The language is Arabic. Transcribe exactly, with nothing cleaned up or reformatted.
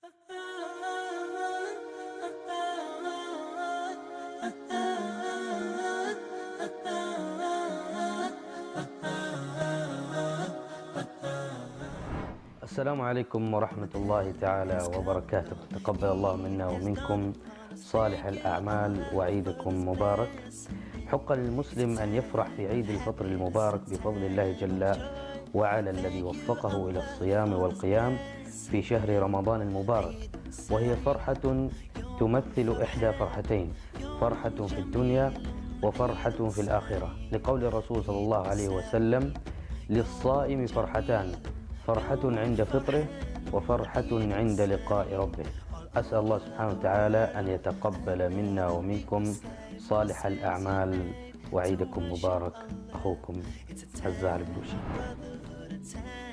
السلام عليكم ورحمة الله تعالى وبركاته. تقبل الله منا ومنكم صالح الأعمال وعيدكم مبارك. حق للمسلم أن يفرح في عيد الفطر المبارك بفضل الله جل وعلا الذي وفقه إلى الصيام والقيام في شهر رمضان المبارك، وهي فرحة تمثل إحدى فرحتين، فرحة في الدنيا وفرحة في الآخرة، لقول الرسول صلى الله عليه وسلم: للصائم فرحتان، فرحة عند فطره وفرحة عند لقاء ربه. أسأل الله سبحانه وتعالى أن يتقبل منا ومنكم صالح الأعمال وعيدكم مبارك. أخوكم حزة البلوشي.